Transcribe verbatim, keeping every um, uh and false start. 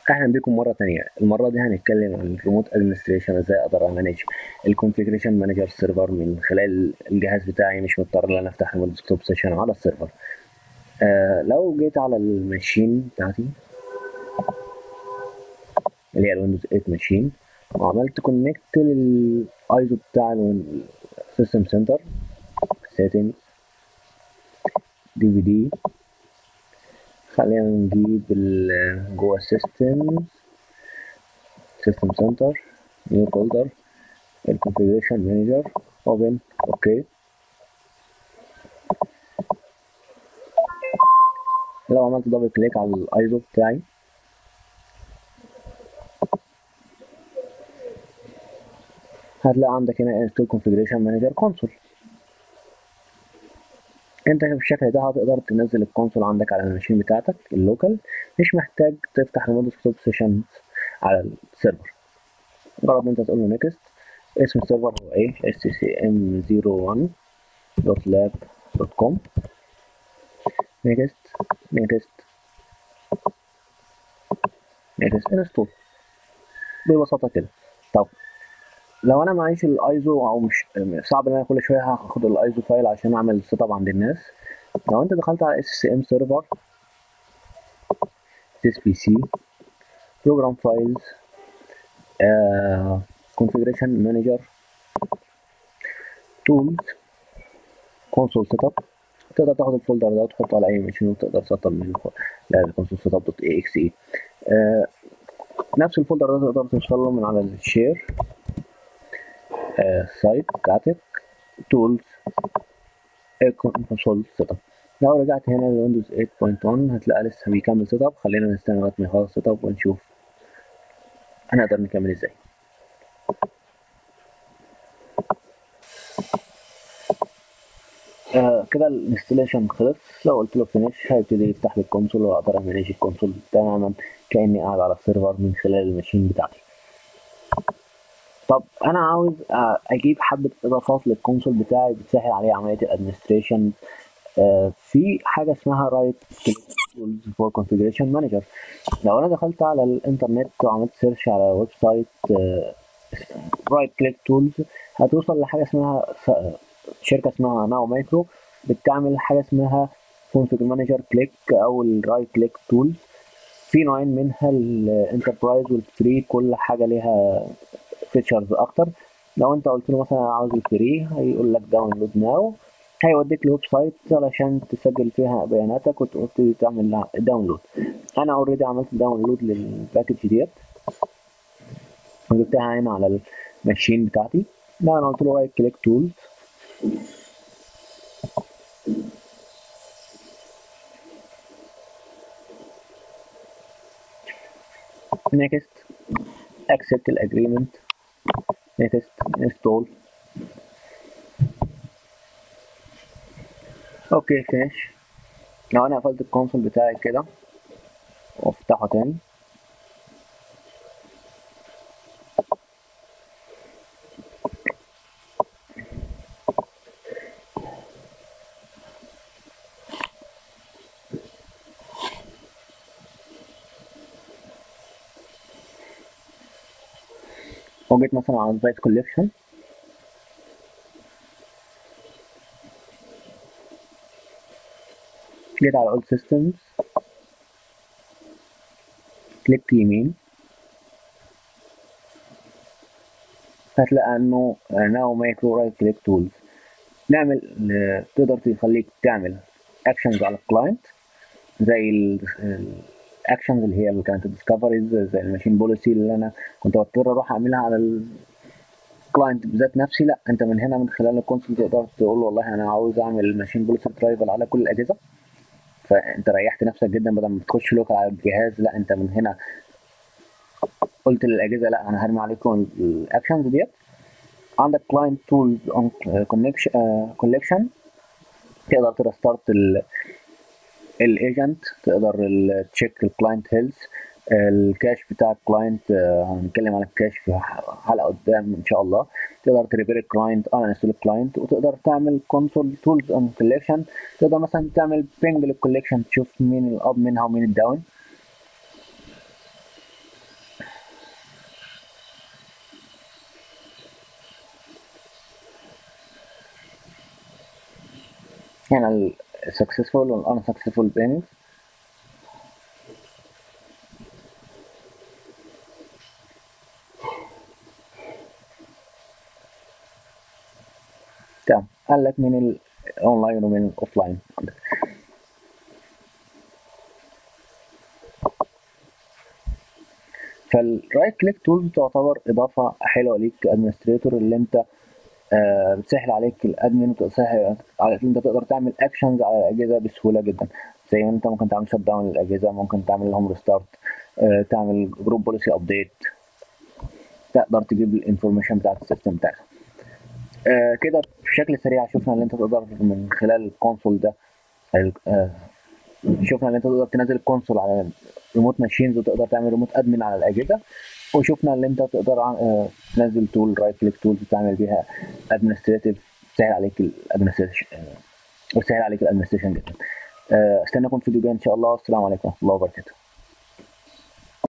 اهلا بكم مره تانية. المره دي هنتكلم عن الريموت ادمنستريشن، ازاي اقدر امانج الكونفيجريشن مانجر سيرفر من خلال الجهاز بتاعي، مش مضطر ان انا افتح ريموت ديسكتوب سيشن على السيرفر. آه لو جيت على الماشين بتاعتي اللي هي الويندوز ثمانية ماشين، وعملت كونكت للايزو بتاع السيستم سنتر سيتنج دي في دي. خلينا نجيب جوه السيستم سيستم سنتر نيو فولدر الكونفيجريشن مانجر اوبن. اوكي، لو عملت دبل كليك على الايزو بتاعي هتلاقي عندك هنا انستول كونفيجريشن مانجر كونسول. انت بالشكل ده هتقدر تنزل الكونسول عندك على الماشين بتاعتك اللوكال، مش محتاج تفتح ريموت ديسكتوب سيشن على السيرفر. مجرد انت تقول له نيكست. اسم السيرفر هو ايه؟ اس سي ام صفر واحد دوت لاب دوت كوم. نيكست نيكست نيكست انستول. ببساطه كده. طب لو انا معيش الايزو او مش صعب ان انا كل شويه هاخد الايزو فايل عشان اعمل سيت اب عند الناس، لو انت دخلت على اس سي ام سيرفر اس بي سي بروجرام فايلز كونفيجريشن مانجر تولز كونسول سيت اب، تقدر تاخد الفولدر ده وتحطه على اي ماشين وتقدر تسطب منه الكونسول سيت اب دوت اي اكس اي. نفس الفولدر ده تقدر توصل له من على الشير سايت بتاعتك تولز كونسول سيت اب. لو رجعت هنا لويندوز ثمانية نقطة واحد هتلاقي لسه بيكمل سيت اب. خلينا نستنى لغايه ما يخلص سيت اب ونشوف هنقدر نكمل ازاي. آه كده الانستليشن خلص. لو قلت له فينيش هيبتدي يفتح لي الكونسول واقدر امانج الكونسول تماما كاني قاعد على السيرفر من خلال الماشين بتاعتي. طب انا عاوز اجيب حبه اضافات للكونسول بتاعي بتسهل عليه عمليه الادمنستريشن. آه في حاجه اسمها رايت تولز فور كونفيجريشن مانجر. لو انا دخلت على الانترنت وعملت سيرش على ويب سايت رايت كليك تولز هتوصل لحاجه اسمها شركه اسمها ناو مايكرو بتعمل حاجه اسمها كونفيجر مانجر كليك او الرايت كليك تولز. في نوعين منها، الانتربرايز والفري، كل حاجه ليها فيتشرز اكتر. لو انت قلت له مثلا عاوز الفري هيقول لك داونلود ناو، هيوديك لويب سايت علشان تسجل فيها بياناتك وتبتدي تعمل داونلود. انا اوريدي عملت داونلود للباكج ديت وجبتها هنا على الماشين بتاعتي. لا انا قلت له رايت كليك تولز next accept الاجريمنت next install. اوكي فينيش. لو انا قفلت الكونسول بتاعي كده وافتحه تاني وجيت مثلا على الديفايس كوليكشن، جيت على اول سيستمز كليك يمين هتلاقي انه ناو مايكرو رايت كليك تولز. نعمل تقدر تخليك تعمل اكشنز على الكلاينت زي الاكشنز اللي هي اللي كانت الديسكفريز زي الماشين بوليسي اللي انا كنت بضطر اروح اعملها على الكلاينت بذات نفسي. لا انت من هنا من خلال الكونسول تقدر تقول له والله انا عاوز اعمل ماشين بوليسي ترايفل على كل الاجهزه، فانت ريحت نفسك جدا بدل ما تخش لوكال على الجهاز. لا انت من هنا قلت للاجهزه لا انا هرمي عليكم الاكشنز ديت. عندك كلاينت تولز اون كولكشن تقدر ترستارت الايجنت، تقدر تشيك الكلاينت هيلث الكاش بتاع الكلاينت. هنتكلم عن الكاش في حلقه قدام ان شاء الله. تقدر تريبير الكلاينت اه انستول الكلاينت وتقدر تعمل كونسول تولز اون كولكشن. تقدر مثلا تعمل بينج للكولكشن تشوف مين الاب منها ومين الداون. هنا ال successful وال unsuccessful payments. تمام، قال لك من الاونلاين ومن الاوفلاين عندك. فالرايت كليك تولز تعتبر اضافه حلوه ليك كادمنستريتور، اللي انت آه بتسهل عليك الادمن، وتسهل عليك انت تقدر تعمل اكشنز على الاجهزه بسهوله جدا. زي ما انت ممكن تعمل شت داون للاجهزه، ممكن تعمل لهم ريستارت، آه تعمل جروب بوليسي ابديت، تقدر تجيب الانفورميشن بتاعت السيستم بتاعك. آه كده بشكل سريع شفنا ان انت تقدر من خلال الكونسول ده، آه شفنا ان انت تقدر تنزل الكونسول على ريموت ماشينز، وتقدر تعمل ريموت ادمن على الاجهزه. وشفنا ان انت تقدر آه تنزل تول رايت كليك تولز تعمل بيها ادمنستريتيف، تسهل عليك الادمنستريشن وتسهل عليك الادمنستريشن جدا. استناكم في فيديو جاي ان شاء الله. السلام عليكم ورحمه الله وبركاته.